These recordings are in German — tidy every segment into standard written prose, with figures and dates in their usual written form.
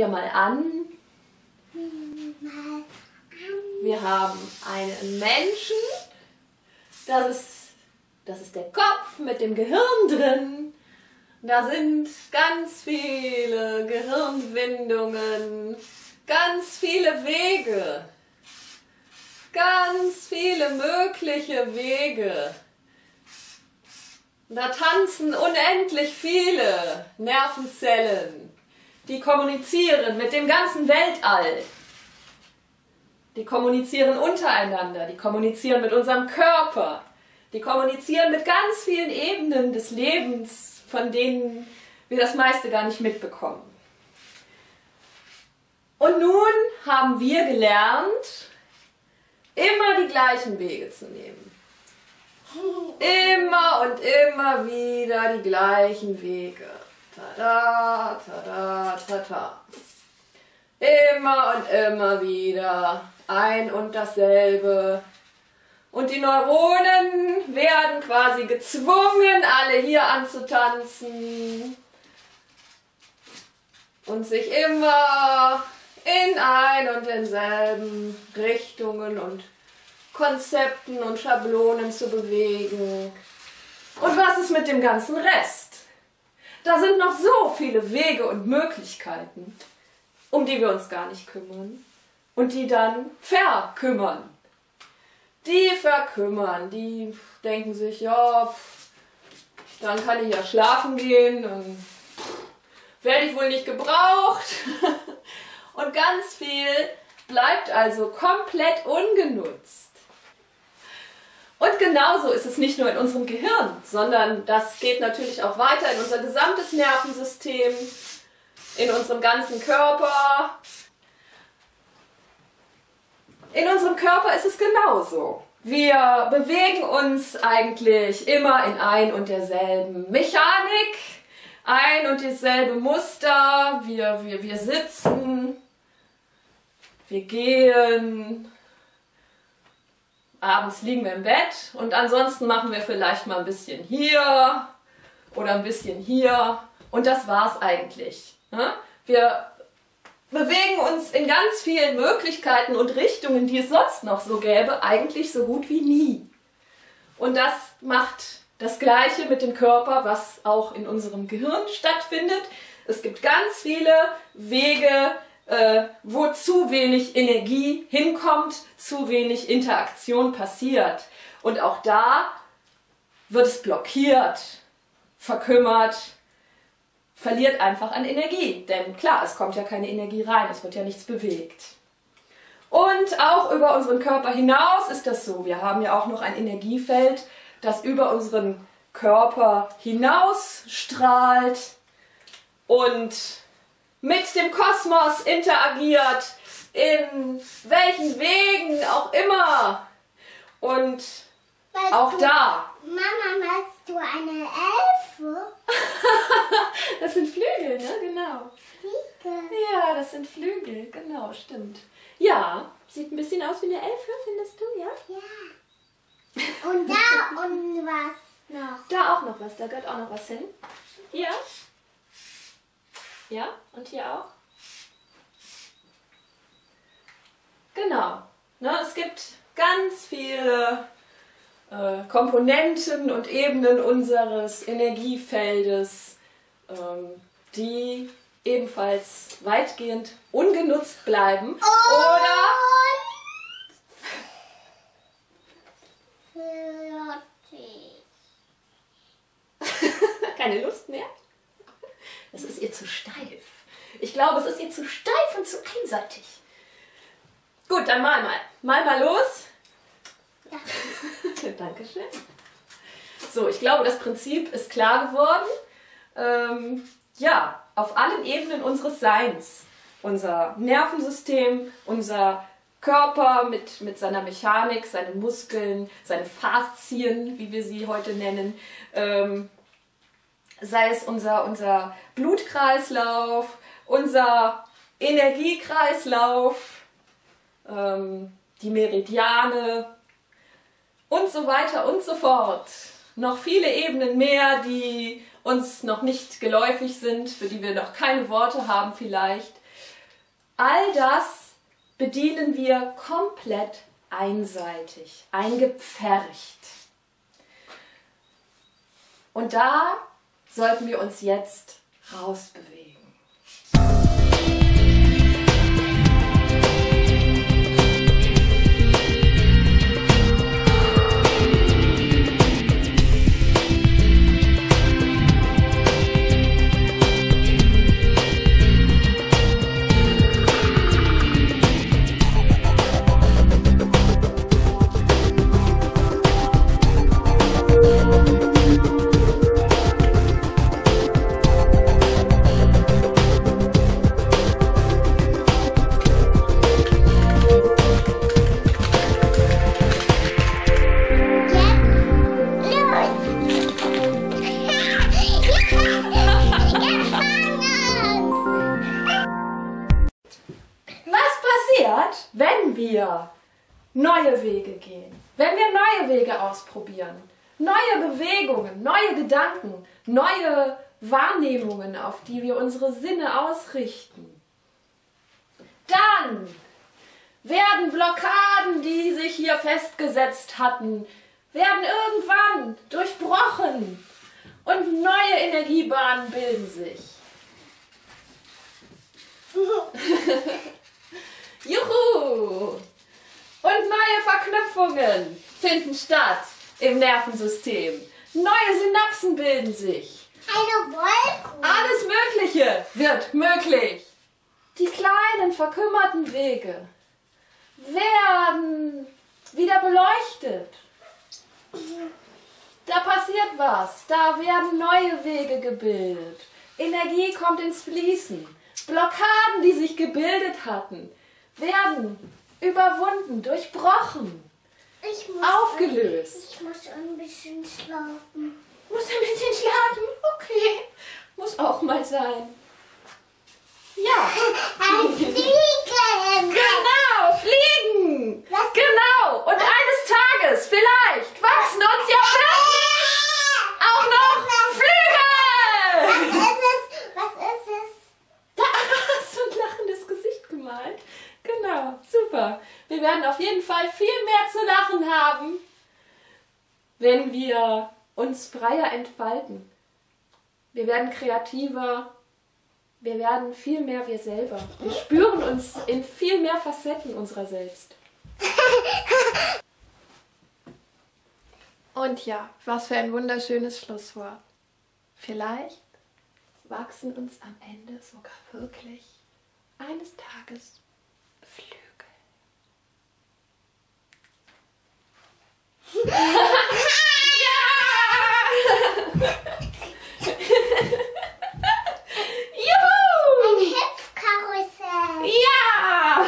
mal an. Wir haben einen Menschen. Das ist der Kopf mit dem Gehirn drin. Da sind ganz viele Gehirnwindungen, ganz viele Wege, ganz viele mögliche Wege. Da tanzen unendlich viele Nervenzellen, die kommunizieren mit dem ganzen Weltall. Die kommunizieren untereinander, die kommunizieren mit unserem Körper, die kommunizieren mit ganz vielen Ebenen des Lebens, von denen wir das meiste gar nicht mitbekommen. Und nun haben wir gelernt, immer die gleichen Wege zu nehmen. Immer und immer wieder die gleichen Wege. Tada, tada, tada. Immer und immer wieder ein und dasselbe. Und die Neuronen werden quasi gezwungen, alle hier anzutanzen und sich immer in ein und denselben Richtungen und Konzepten und Schablonen zu bewegen. Und was ist mit dem ganzen Rest? Da sind noch so viele Wege und Möglichkeiten, um die wir uns gar nicht kümmern und die dann verkümmern. Die verkümmern, die denken sich, ja, dann kann ich ja schlafen gehen, dann werde ich wohl nicht gebraucht. Und ganz viel bleibt also komplett ungenutzt. Und genauso ist es nicht nur in unserem Gehirn, sondern das geht natürlich auch weiter in unser gesamtes Nervensystem, in unserem ganzen Körper. In unserem Körper ist es genauso. Wir bewegen uns eigentlich immer in ein und derselben Mechanik, ein und dasselbe Muster. Wir sitzen, wir gehen, abends liegen wir im Bett und ansonsten machen wir vielleicht mal ein bisschen hier oder ein bisschen hier und das war's eigentlich. Wir bewegen uns in ganz vielen Möglichkeiten und Richtungen, die es sonst noch so gäbe, eigentlich so gut wie nie. Und das macht das Gleiche mit dem Körper, was auch in unserem Gehirn stattfindet. Es gibt ganz viele Wege, wo zu wenig Energie hinkommt, zu wenig Interaktion passiert. Und auch da wird es blockiert, verkümmert, verliert einfach an Energie. Denn klar, es kommt ja keine Energie rein, es wird ja nichts bewegt. Und auch über unseren Körper hinaus ist das so. Wir haben ja auch noch ein Energiefeld, das über unseren Körper hinaus strahlt und mit dem Kosmos interagiert, in welchen Wegen auch immer. Und auch da. Mama, magst du eine Elfe? Das sind Flügel, ne? Genau. Flügel. Ja, das sind Flügel, genau, stimmt. Ja, sieht ein bisschen aus wie eine Elfe, findest du, ja? Ja. Und da und was noch? Da auch noch was, da gehört auch noch was hin. Hier. Ja, und hier auch. Genau. Ne, es gibt ganz viele Komponenten und Ebenen unseres Energiefeldes, die ebenfalls weitgehend ungenutzt bleiben. Oder keine Lust mehr? Das ist ihr zu steif. Ich glaube, es ist ihr zu steif und zu einseitig. Gut, dann mal. Mal los. Ja. Dankeschön. So, ich glaube, das Prinzip ist klar geworden. Ja, auf allen Ebenen unseres Seins. Unser Nervensystem, unser Körper mit seiner Mechanik, seinen Muskeln, seinen Faszien, wie wir sie heute nennen. Sei es unser Blutkreislauf, unser Energiekreislauf, die Meridiane und so weiter und so fort. Noch viele Ebenen mehr, die uns noch nicht geläufig sind, für die wir noch keine Worte haben vielleicht. All das bedienen wir komplett einseitig, eingepfercht. Und da sollten wir uns jetzt rausbewegen. Wenn wir neue Wege gehen, wenn wir neue Wege ausprobieren, neue Bewegungen, neue Gedanken, neue Wahrnehmungen, auf die wir unsere Sinne ausrichten, dann werden Blockaden, die sich hier festgesetzt hatten, werden irgendwann durchbrochen und neue Energiebahnen bilden sich. Juhu! Und neue Verknüpfungen finden statt im Nervensystem. Neue Synapsen bilden sich. Eine Wolke. Alles Mögliche wird möglich. Die kleinen verkümmerten Wege werden wieder beleuchtet. Da passiert was. Da werden neue Wege gebildet. Energie kommt ins Fließen. Blockaden, die sich gebildet hatten, werden überwunden, durchbrochen, aufgelöst. Ich muss ein bisschen schlafen. Muss ein bisschen schlafen? Okay. Muss auch mal sein. Ja. Ein Fliegen. Genau, fliegen. Was? Genau. Und eines Tages, vielleicht, wachsen uns ja wirklich auch noch Flügel. Was ist es? Da hast du ein lachendes Gesicht gemalt. Genau, super. Wir werden auf jeden Fall viel mehr zu lachen haben, wenn wir uns freier entfalten. Wir werden kreativer, wir werden viel mehr wir selber. Wir spüren uns in viel mehr Facetten unserer selbst. Und ja, was für ein wunderschönes Schlusswort. Vielleicht wachsen uns am Ende sogar wirklich eines Tages Flügel. Juhu! Ein Hüpfkarussell. Ja!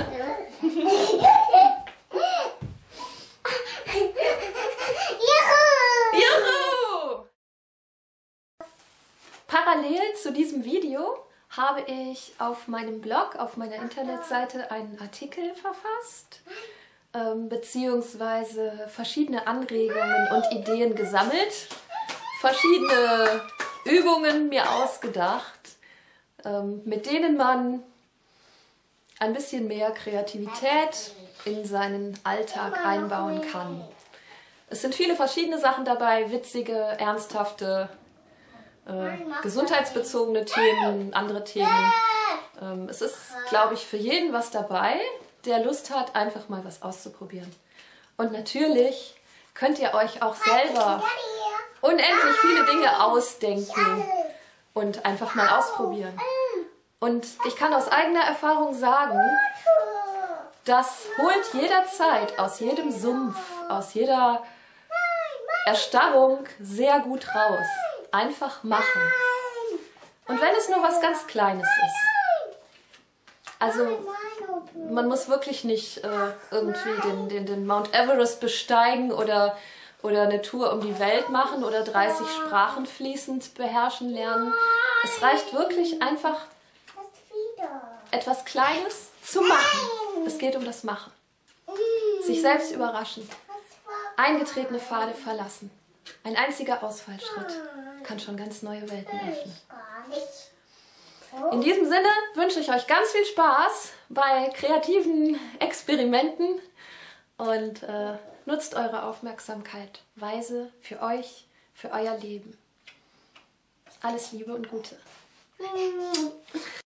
Juhu! Parallel zu diesem Video habe ich auf meinem Blog, auf meiner Internetseite einen Artikel verfasst, beziehungsweise verschiedene Anregungen und Ideen gesammelt, verschiedene Übungen mir ausgedacht, mit denen man ein bisschen mehr Kreativität in seinen Alltag einbauen kann. Es sind viele verschiedene Sachen dabei, witzige, ernsthafte, gesundheitsbezogene Themen, andere Themen. Es ist, glaube ich, für jeden was dabei, der Lust hat, einfach mal was auszuprobieren. Und natürlich könnt ihr euch auch selber unendlich viele Dinge ausdenken und einfach mal ausprobieren. Und ich kann aus eigener Erfahrung sagen, das holt jederzeit aus jedem Sumpf, aus jeder Erstarrung sehr gut raus. Einfach machen. Und wenn es nur was ganz Kleines ist. Also man muss wirklich nicht irgendwie den Mount Everest besteigen oder eine Tour um die Welt machen oder 30 Sprachen fließend beherrschen lernen. Es reicht wirklich einfach etwas Kleines zu machen. Es geht um das Machen. Sich selbst überraschen. Eingetretene Pfade verlassen. Ein einziger Ausfallschritt kann schon ganz neue Welten öffnen. In diesem Sinne wünsche ich euch ganz viel Spaß bei kreativen Experimenten und nutzt eure Aufmerksamkeit weise für euch, für euer Leben. Alles Liebe und Gute.